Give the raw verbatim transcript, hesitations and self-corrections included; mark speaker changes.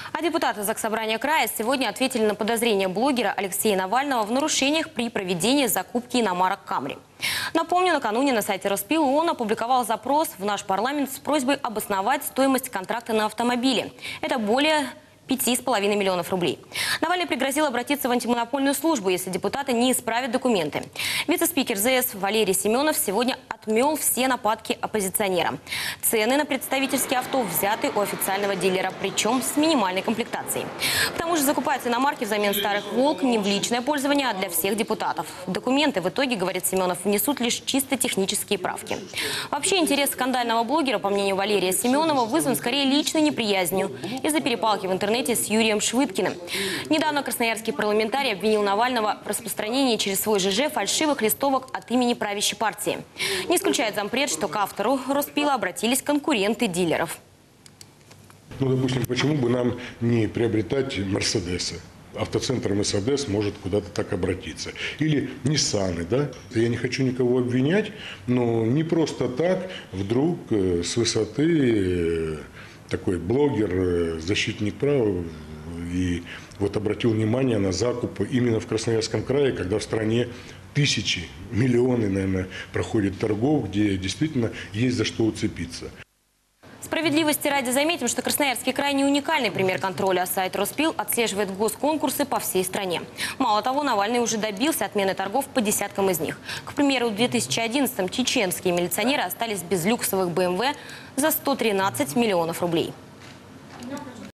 Speaker 1: А депутаты Заксобрания края сегодня ответили на подозрения блогера Алексея Навального в нарушениях при проведении закупки иномарок «Камри». Напомню, накануне на сайте Роспил он опубликовал запрос в наш парламент с просьбой обосновать стоимость контракта на автомобили. Это более пяти с половиной миллионов рублей. Навальный пригрозил обратиться в антимонопольную службу, если депутаты не исправят документы. Вице-спикер ЗС Валерий Семенов сегодня отмел все нападки оппозиционера. Цены на представительские авто взяты у официального дилера, причем с минимальной комплектацией. К тому же закупаются иномарки взамен старых «Волк» не в личное пользование, а для всех депутатов. Документы в итоге, говорит Семенов, внесут лишь чисто технические правки. Вообще интерес скандального блогера, по мнению Валерия Семенова, вызван скорее личной неприязнью из-за перепалки в интернете с Юрием Швыдкиным. Недавно красноярский парламентарий обвинил Навального в распространении через свой ЖЖ фальшивых листовок от имени правящей партии. Не исключает зампред, что к автору Роспила обратились конкуренты дилеров.
Speaker 2: Ну, допустим, почему бы нам не приобретать «Мерседесы»? Автоцентр «Мерседес» может куда-то так обратиться. Или «Ниссаны», да? Я не хочу никого обвинять, но не просто так вдруг с высоты такой блогер, защитник прав, и вот обратил внимание на закуп именно в Красноярском крае, когда в стране тысячи, миллионы, наверное, проходят торгов, где действительно есть за что уцепиться.
Speaker 1: Справедливости ради заметим, что Красноярский край не уникальный пример контроля. Сайт Роспил отслеживает госконкурсы по всей стране. Мало того, Навальный уже добился отмены торгов по десяткам из них. К примеру, в две тысячи одиннадцатом чеченские милиционеры остались без люксовых бэ эм вэ за сто тринадцать миллионов рублей.